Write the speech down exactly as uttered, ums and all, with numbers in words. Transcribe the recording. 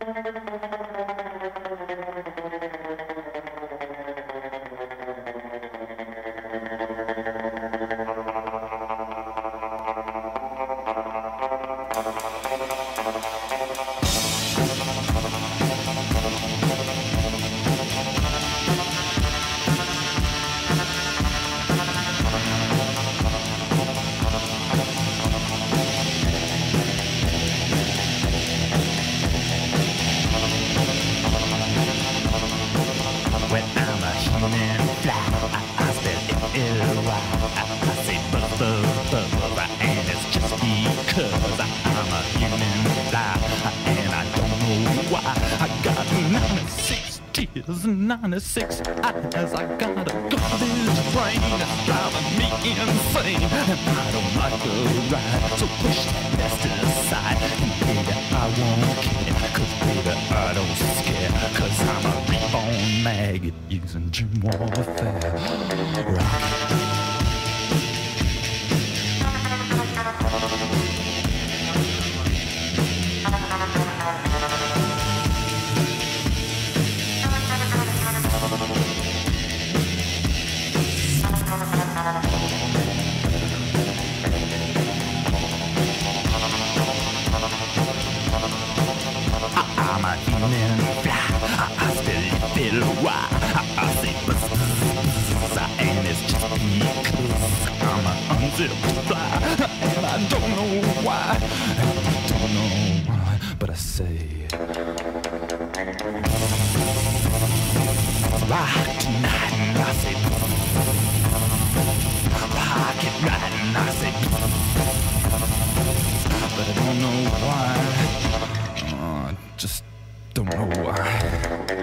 ninety-six eyes, I got a garbage brain that's driving me insane. And I don't like the ride, so push that best aside. And baby, I won't care, cause baby, I don't scare. Cause I'm a reborn maggot using gym warfare. Rock. And I don't know why, and I don't know why, but I say rock tonight, and I say rock it right, and I say but I don't know why, uh, just don't know why.